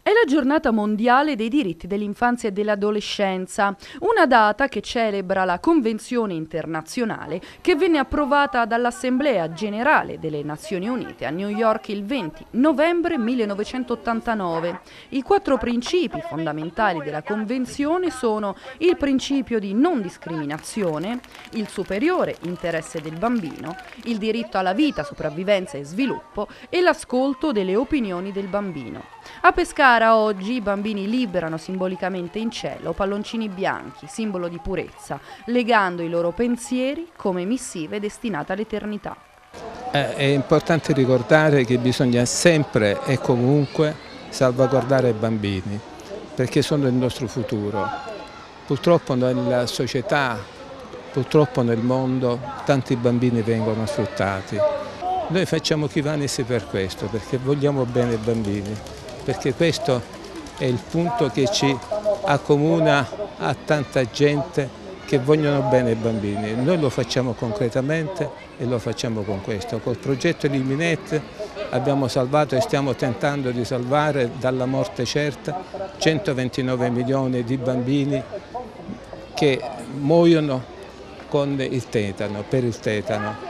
È la giornata mondiale dei diritti dell'infanzia e dell'adolescenza, una data che celebra la Convenzione internazionale che venne approvata dall'Assemblea Generale delle Nazioni Unite a New York il 20 novembre 1989. I 4 principi fondamentali della Convenzione sono il principio di non discriminazione, il superiore interesse del bambino, il diritto alla vita, sopravvivenza e sviluppo e l'ascolto delle opinioni del bambino. A Pescara oggi i bambini liberano simbolicamente in cielo palloncini bianchi, simbolo di purezza, legando i loro pensieri come missive destinate all'eternità. È importante ricordare che bisogna sempre e comunque salvaguardare i bambini, perché sono il nostro futuro. Purtroppo nella società, purtroppo nel mondo, tanti bambini vengono sfruttati. Noi facciamo Kivanis per questo, perché vogliamo bene ai bambini, perché questo è il punto che ci accomuna a tanta gente che vogliono bene ai bambini. Noi lo facciamo concretamente e lo facciamo con questo. Col progetto Eliminate abbiamo salvato e stiamo tentando di salvare dalla morte certa 129 milioni di bambini che muoiono con il tetano, per il tetano.